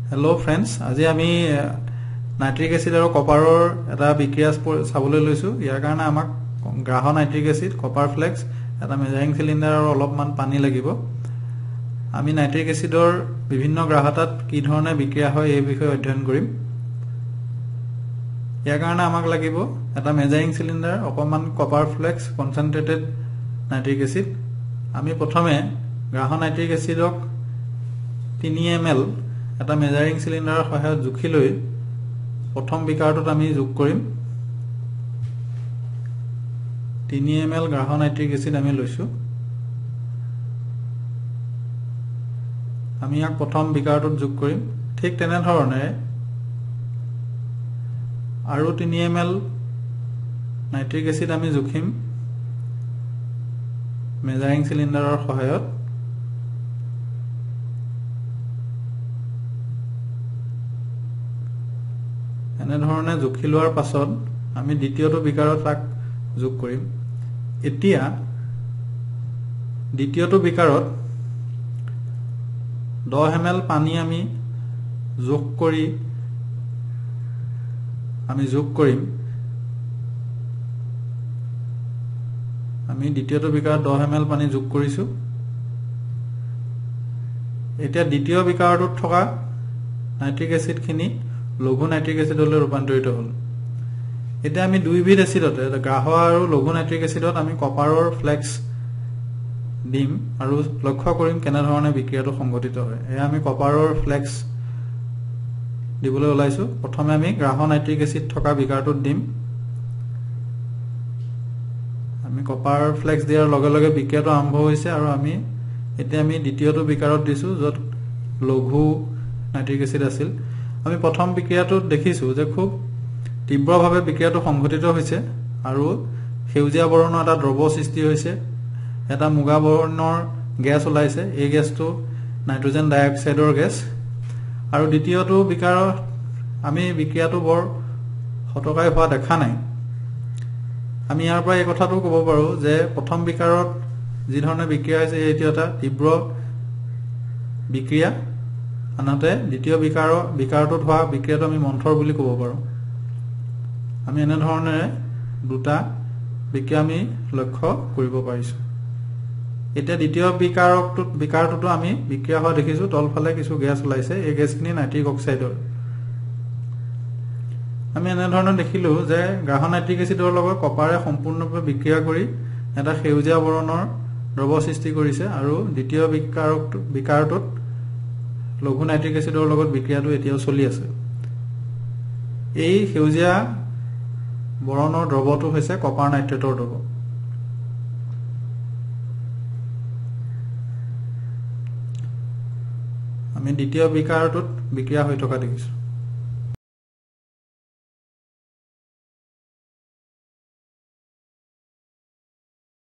hello friends আজি আমি nitric acid আৰু কপাৰৰ এটা বিক্ৰিয়া চাবলৈ লৈছো ইয়াৰ কাৰণে আমাক গ্ৰাহ নাইট্ৰিক এসিড কপাৰ ফ্লেক্স এটা মেজাৰিং সিলিন্ডাৰ আৰু অলপমান পানী লাগিব আমি নাইট্ৰিক এসিডৰ বিভিন্ন গ্ৰাহতাত কি ধৰণে বিক্ৰিয়া হয় এই বিষয়ে অধ্যয়ন কৰিম ইয়াৰ কাৰণে আমাক লাগিব এটা মেজাৰিং সিলিন্ডাৰ অকমান copper flakes concentrated nitric acid আমি প্ৰথমে গ্ৰাহ নাইট্ৰিক এসিডক 3 ml এটা মেজাৰিং সিলিন্ডাৰৰ সহায়ত জুখি লৈ প্ৰথম বিকাৰটোত আমি যোগ কৰিম 3 ml গ্ৰাহ নাইট্ৰিক এসিড আমি লৈছো আমি ইয়াক প্ৰথম বিকাৰটোত যোগ কৰিম ঠিক তেনে ধৰণে আৰু 3 ml নাইট্ৰিক এসিড আমি জুখিম মেজাৰিং সিলিন্ডাৰৰ সহায়ত এনে ধৰণে জুখি লোৱাৰ পাছত আমি দ্বিতীয়টো বিকাৰত তাক যোগ কৰিম এতিয়া দ্বিতীয়টো বিকাৰত 10 ml পানী আমি যোগ কৰিম আমি দ্বিতীয়টো বিকাৰত 10 ml পানী যোগ কৰিছো এতিয়া দ্বিতীয় বিকাৰটোত থকা নাইট্ৰিক এসিড খিনি লঘু নাইট্ৰিক এসিডলৈ ৰূপান্তৰিত হ'ল এতিয়া আমি দুইবিধ এসিডতে গ্ৰাহ আৰু লঘু নাইট্ৰিক এসিডত আমি কপাৰৰ ফ্লেক্স দিম আৰু লক্ষ্য কৰিম কেনে ধৰণে বিক্ৰিয়াটো সংঘটিত হয় এয়া আমি কপাৰৰ ফ্লেক্স দিবলৈ ওলাইছো প্ৰথমে আমি গ্ৰাহ নাইট্ৰিক এসিড থকা বিকাৰটোত দিম আমি কপাৰ ফ্লেক্স দিয়াৰ লগে লগে বিক্ৰিয়াটো আৰম্ভ হৈছে আৰু আমি এতিয়া আমি দ্বিতীয়টো বিকাৰত দিছো যত লঘু নাইট্ৰিক এসিড আছিল আমি প্ৰথম বিক্ৰিয়াটো দেখিছো যে খুব তীব্ৰভাৱে বিক্ৰিয়াটো সংঘটিত হৈছে আৰু সেউজীয়া বৰণৰ এটা দ্ৰৱ সৃষ্টি হৈছে এটা মুগা বৰণৰ গ্যাস ওলাইছে এই গ্যাসটো নাইট্ৰজেন ডাই অক্সাইডৰ গ্যাস আৰু দ্বিতীয়টো বিকাৰত আমি বিক্ৰিয়াটো বৰ হতকাই হোৱা দেখা নাই আমি ইয়াৰ পৰা এই কথাটো ক'ব পাৰো যে প্ৰথম বিকাৰত যি ধৰণে বিক্ৰিয়া হৈছে এইটো এটা তীব্ৰ বিক্ৰিয়া আনহাতে দ্বিতীয় বিকাৰটোত হোৱা বিক্ৰিয়াটো আমি মন্থৰ বুলি ক'ব পাৰো আমি এনে ধৰণে দুটা বিক্ৰিয়া আমি লক্ষ্য কৰিব পাৰিছো এতিয়া দ্বিতীয় বিকাৰটোতো আমি বিক্ৰিয়া হোৱা দেখিছো তলফালে কিছু গ্যাস ওলাইছে এই গ্যাসখিনি নাইট্ৰিক অক্সাইডৰ আমি এনে ধৰণে দেখিলো যে গ্ৰাহ নাইট্ৰিক এসিডৰ লগত কপাৰে সম্পূৰ্ণৰূপে বিক্ৰিয়া কৰি এটা সেউজীয়া বৰণৰ দ্ৰৱ সৃষ্টি কৰিছে আৰু দ্বিতীয় বিকাৰটোত লঘু নাইট্ৰিক এসিডৰ লগত বিক্ৰিয়াটো এতিয়াও চলি আছে এই সেউজীয়া বৰণৰ দ্ৰৱটো হৈছে কপাৰ নাইট্ৰেটৰ দ্ৰৱ আমি দ্বিতীয় বিকাৰটোত বিক্ৰিয়া হৈ থকা দেখিছো